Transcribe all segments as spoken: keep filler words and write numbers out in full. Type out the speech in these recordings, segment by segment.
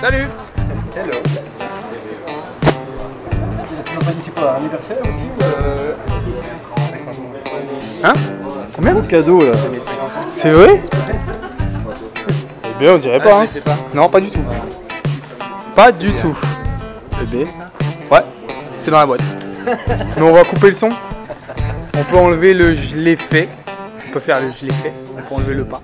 Salut. Hello. C'est quoi, anniversaire aussi ou euh... Hein? Combien? Beau cadeau là. C'est vrai? Eh bien on dirait pas, hein. pas. Non, pas du tout. Pas du tout. Bébé. Ouais, c'est dans la boîte. Mais on va couper le son. On peut enlever le je l'ai fait. On peut faire le je l'ai fait. On peut enlever le pas.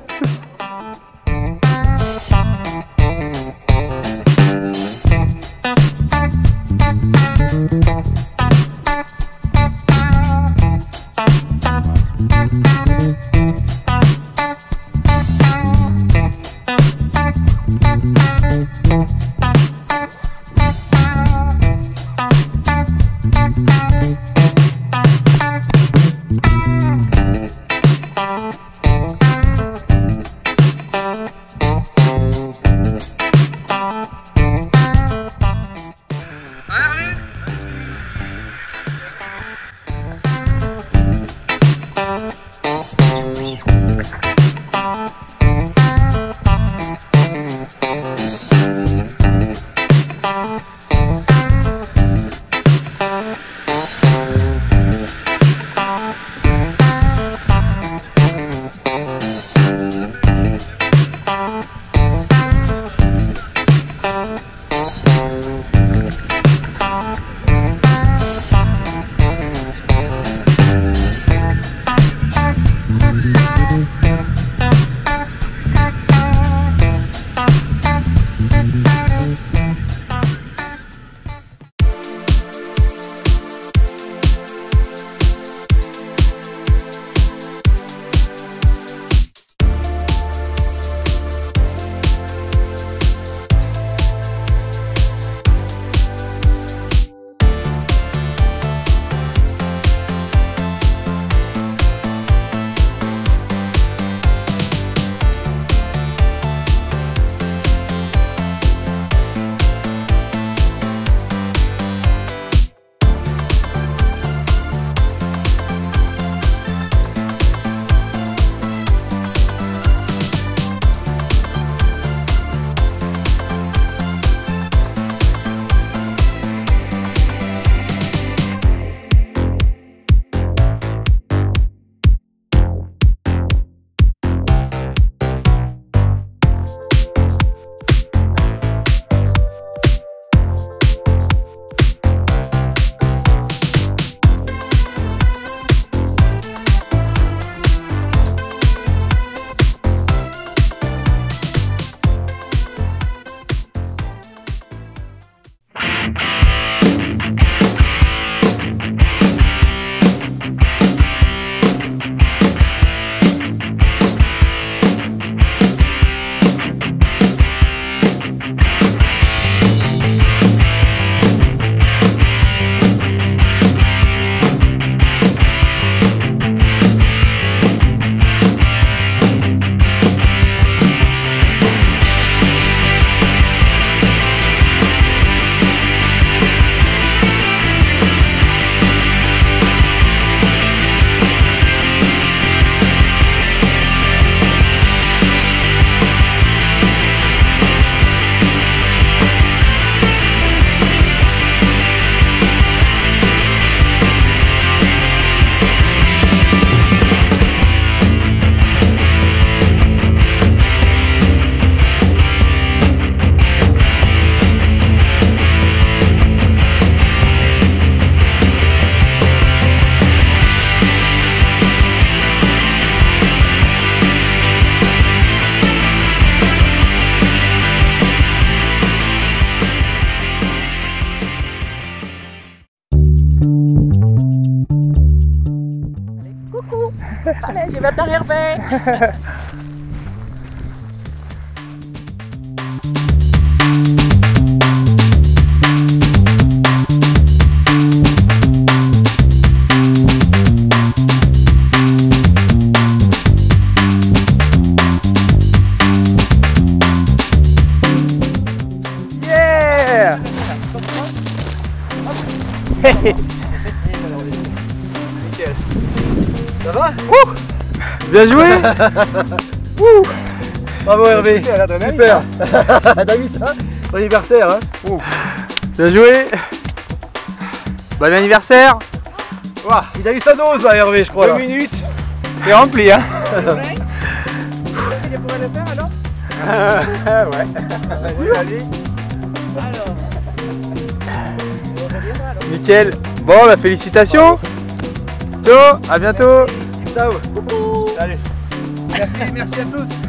Allez, je vais t'arriver. Yeah. Ça va? Ouh. Bien joué. Ouh. Bravo Hervé. Super. T'as vu ça? Bon anniversaire, hein. Bien joué. Bon anniversaire. Ouah, il a eu sa dose là, Hervé, je crois. Deux là. minutes. C'est rempli, hein. Il pourrait le faire alors? Ah ouais. Vas-y, allez. Alors. Nickel. Bon, bah félicitations. Ciao, à bientôt. Ciao. Salut. Merci, merci à tous.